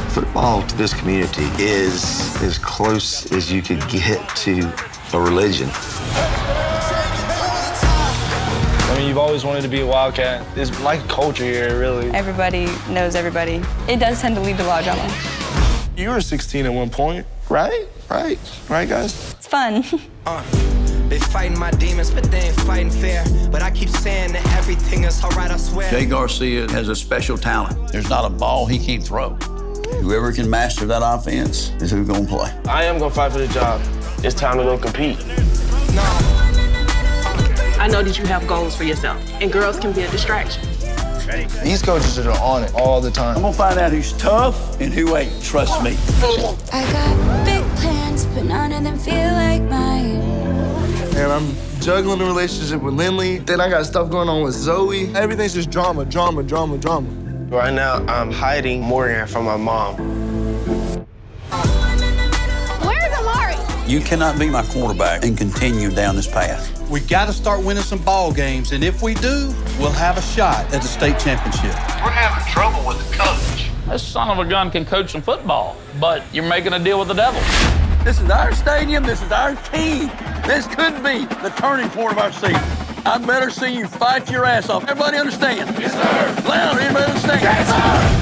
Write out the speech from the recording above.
Football to this community is as close as you could get to a religion. I mean, you've always wanted to be a Wildcat. It's like culture here, really. Everybody knows everybody. It does tend to lead to a lot of drama. You were 16 at one point, right? Right, guys? It's fun. Been fighting my demons, but they ain't fighting fair. But I keep saying that everything is all right, I swear. Jay Garcia has a special talent. There's not a ball he can't throw. Whoever can master that offense is who's gonna play. I am gonna fight for the job. It's time to go compete. I know that you have goals for yourself, and girls can be a distraction. These coaches are on it all the time. I'm gonna find out who's tough and who ain't, trust me. I got big plans, but none of them feel like mine. And I'm juggling the relationship with Lindley. Then I got stuff going on with Zoe. Everything's just drama, drama, drama, drama. Right now, I'm hiding Morgan from my mom. Where's Amari? You cannot be my quarterback and continue down this path. We got to start winning some ball games, and if we do, we'll have a shot at the state championship. We're having trouble with the coach. This son of a gun can coach some football, but you're making a deal with the devil. This is our stadium. This is our team. This could be the turning point of our season. I'd better see you fight your ass off. Everybody understand? Yes, sir. Loud, everybody understand? Yes, sir.